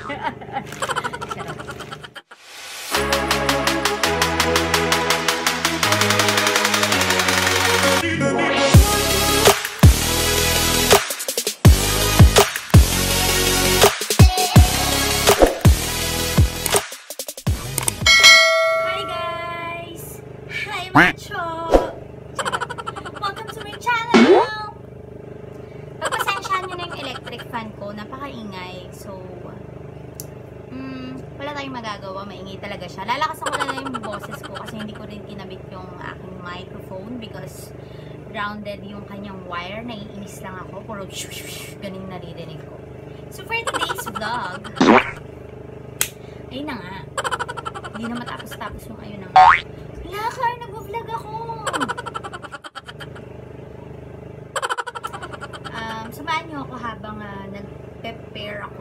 Welcome to my channel! Pagpasensyahan nyo na yung electric fan ko, napakaingay. So, wala tayong magagawa, maingay talaga siya. Lalakasan ko na yung boses ko kasi hindi ko rin kinabit yung aking microphone because grounded yung kanyang wire. Naiinis lang ako, puro ganing naririnig ko. So, for today's vlog, ayun na nga. Hindi na matapos-tapos yung ayun na nga. Lakar, nag-vlog ako! Samahan nyo ako habang nag-prepare ako.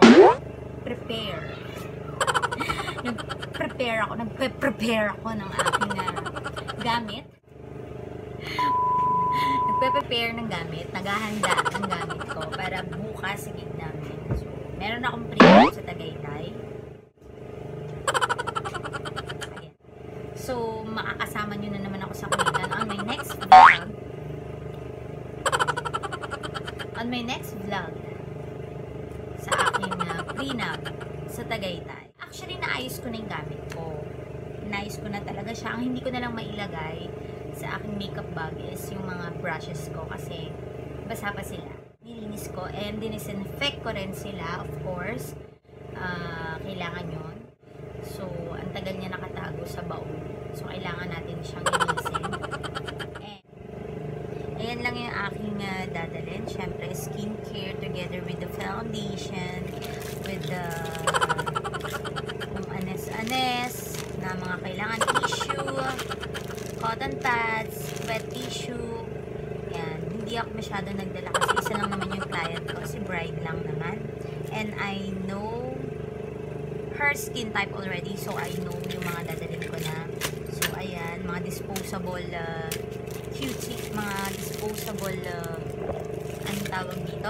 Nag-prepare ako ng aking gamit. Nagpe-prepare ng gamit. Naghahanda ng gamit ko para bukas sa gig namin. So, meron akong pre-book sa Tagaytay. So, makakasama nyo na naman ako sa kulitan on my next vlog. Sa aking prenup sa Tagaytay. Actually, naayos ko na yung gamit ko. Naayos ko na talaga siya. Ang hindi ko na lang mailagay sa aking makeup bag is yung mga brushes ko kasi basa pa sila. Nilinis ko and dinisinfect ko rin sila, of course. Kailangan yun. So, ang tagal niya nakatago sa baon. So, kailangan natin siyang linisin. Ayan lang yung aking dadalhin. Siyempre, skincare together with the foundation, with the anes-anes na mga kailangan, tissue, cotton pads, wet tissue. Ayan. Hindi ako masyado nagdala kasi isa lang naman yung client ko. Si bride lang naman. And I know her skin type already, so I know yung mga dadalhin ko na. So, ayan, mga disposable cutie, mga disposable anong tawag dito?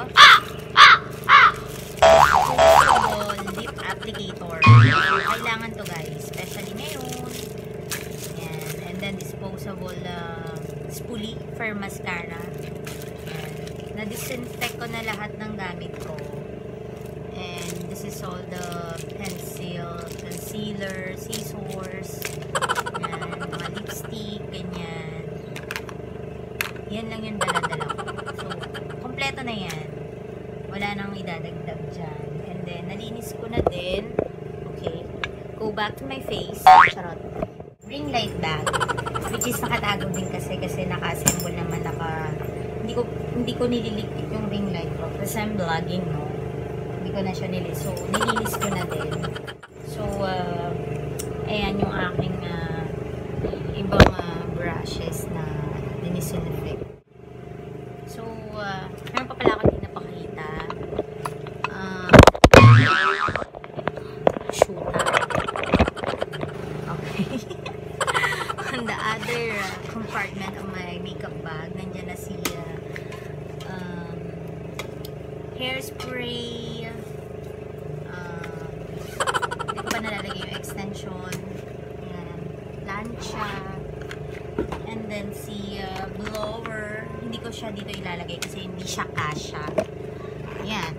Disposable lip applicator. Kailangan to guys, especially ngayon. Ayan, and then disposable spoolie for mascara. Ayan, na-disinfect ko na lahat ng gamit ko. And this is all the pencil, concealer, scissors, yan, mga lipstick, ganyan. Yan lang yung dala-dala ko. So, kompleto na yan. Wala nang idadagdag dyan. And then, nalinis ko na din. Okay. Go back to my face. Charot. Ring light bag. Which is nakatago din kasi naka-assemble naman, hindi ko nililigpit yung ring light ko. Kasi I'm vlogging, no? Ko na siya nilis. So, nilinis ko na din. So, ayan yung aking ibang brushes na dinisinfect. So, meron pa pala ako din napakita. Shoota. Okay. On the other compartment of my makeup bag, nandyan na si hairspray. Hindi ko ba nalalagay yung extension. Ayan. Plancha. And then si blower. Hindi ko siya dito ilalagay kasi hindi siya kasha. Ayan.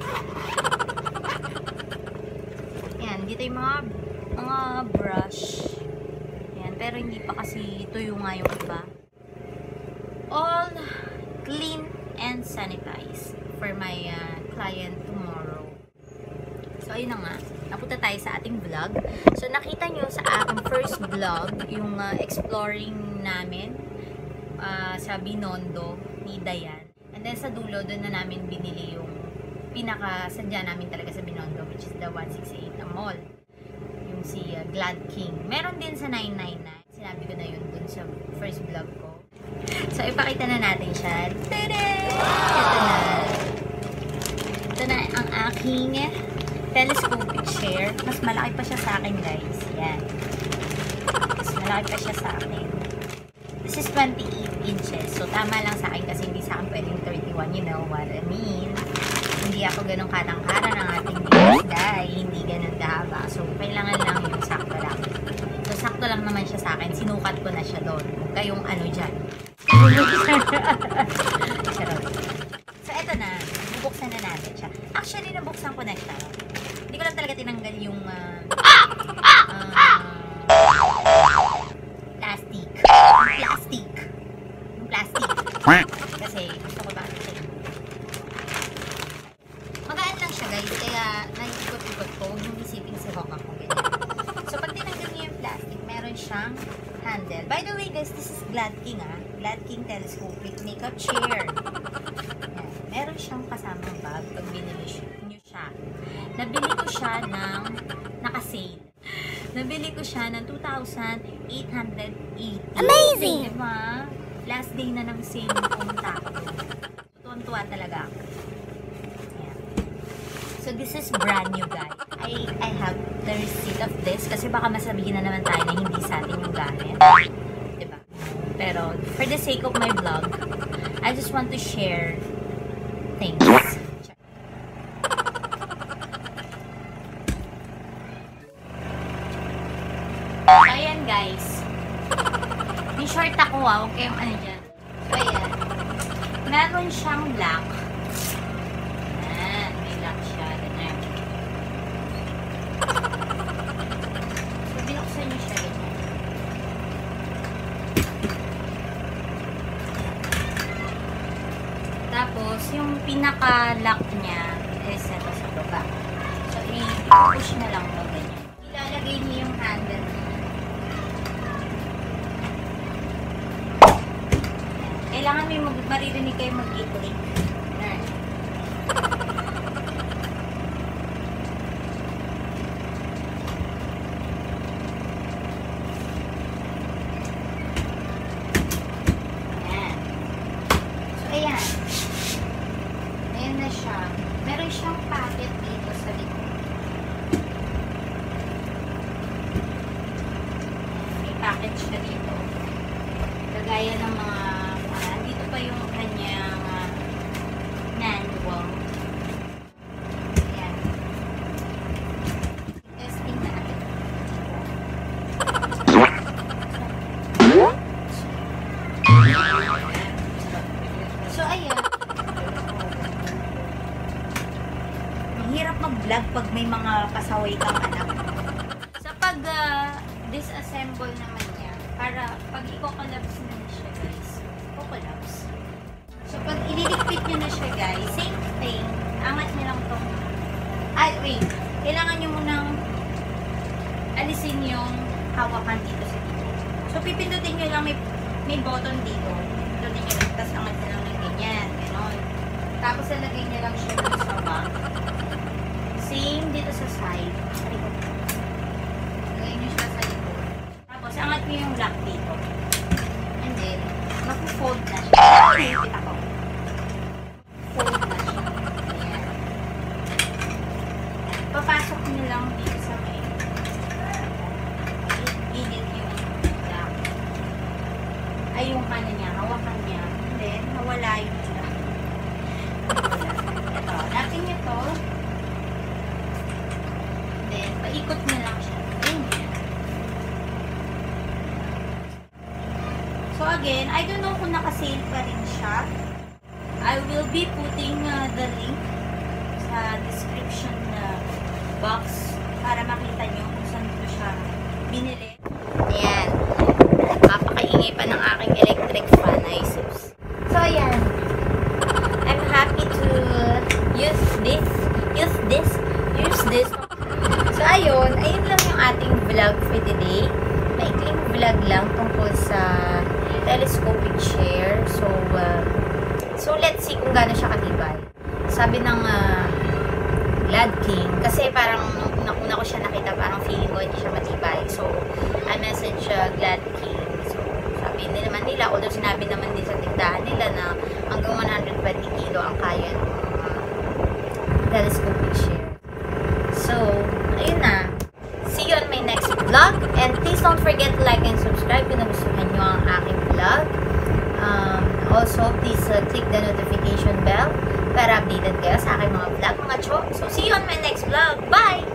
Ayan. Dito yung mga brush. Ayan. Pero hindi pa kasi tuyo nga yung iba. All clean and sanitized for my client tomorrow. So, ayun na nga. Napunta tayo sa ating vlog. So, nakita nyo sa ating first vlog, yung exploring namin sa Binondo ni Dayan. And then, sa dulo, doon na namin binili yung pinaka-sadya namin talaga sa Binondo, which is the 168 na mall. Yung si Glad King. Meron din sa 999. Sinabi ko na yun dun sa first vlog ko. So, ipakita na natin siya. Tada! Ito na. Ito na ang aking telescopic chair. Mas malaki pa siya sa akin, guys. Yan. Mas malaki pa siya sa akin. This is 28 inches. So, tama lang sa akin kasi hindi sa akin pwedeng 31. You know what I mean? Hindi ako ganun katangkara ng ating guys. Hindi ganun kayong ano dyan. Charot. So, eto na. Bubuksan na natin siya. Actually, nabuksan ko na siya. Hindi ko lang talaga tinanggal yung plastic. Yung plastic. Kasi gusto ko ba siya. Magaan lang siya guys. Kaya naikot-ikot ko. Huwag yung isipin si Hoka ko. So, pag tinanggal niyo yung plastic, meron siyang handle. By the way guys, this is Glad King Glad King Telescopic Makeup Chair. Yan. Meron siyang kasamang bag pag binili niyo siya. Nabili ko siya ng naka-sale. Nabili ko siya ng 2,880. Amazing! Diba? Last day na ng sale yung pumunta ko. Tuwan-tuwa talaga ako. Yan. So this is brand new guys. I have the receipt of this kasi baka masabihin na naman tayo na hindi sa atin yung gamit. Diba? Pero for the sake of my vlog, I just want to share things. Ayan guys. May short ako huwag kayong ano dyan. So ayan. Meron siyang black. Ayan. May black siya. Ganyan. So binuksan niyo siya ganyan. Tapos yung pinaka-lock niya is ito sa baba. So i-push na lang ito ganyan. Ilalagay niyo yung handle. Kailangan may maririnig kayo mag-i-click. Ayan. So, ayan. Ayan na siya. Meron siyang packet dito sa likod. May packet siya dito. Kagaya ng mga dito pa yung kanyang manual. Ayan. Testing natin. So, ayan. Mahirap mag-vlog pag may mga pasaway kang anak. Sa pag-disassemble naman niya, para pag i-collapse na siya guys. Collapse. So, pag ililigpit nyo na siya, guys, same thing. Angat nyo lang itong... Ay, wait. Kailangan nyo munang alisin yung hawakan dito sa dito. So, pipindutin nyo lang, may button dito. Pipindutin nyo lang, tapos angat nyo lang ng ganyan. Ganon. Tapos, nalagay nyo lang siya dito sa back. Same dito sa side. Sa likod. Lagay nyo siya sa likod. Tapos, angat nyo yung lock dito. And then, mag-fold na siya. Pinipit ako. Fold na siya. Ayan. Papasok nyo lang dito sa may gilid yung lock. Ay, yung ano niya, hawakan niya. And then, nawala yung lock. Ito, natin nyo to. And then, paikot nyo lang siya. Ganyan. So again, I don't know kung naka-sale pa rin siya. I will be putting the link sa description box para makita nyo kung saan ko siya binili. Ayan. Napakaingay pa ng aking electric fan. Isus. So ayan. I'm happy to use this. So ayun lang yung ating vlog for today. Maikling vlog lang tungkol sa telescopic chair. So let's see kung gaano siya katibay. Sabi ng Glad King, kasi parang nung una ko siya nakita, parang feeling ko hindi siya matibay. So, I message Glad King. So, sabi naman nila, although sinabi naman din sa tindahan nila na hanggang 120 kilo ang kaya ng telescopic chair. So, ayun na. See you on my next vlog. And please don't forget to like and subscribe kung nagustuhan nyo ang aking vlog. Also, please click the notification bell para updated kayo sa aking mga vlog, mga cho. So, see you on my next vlog. Bye!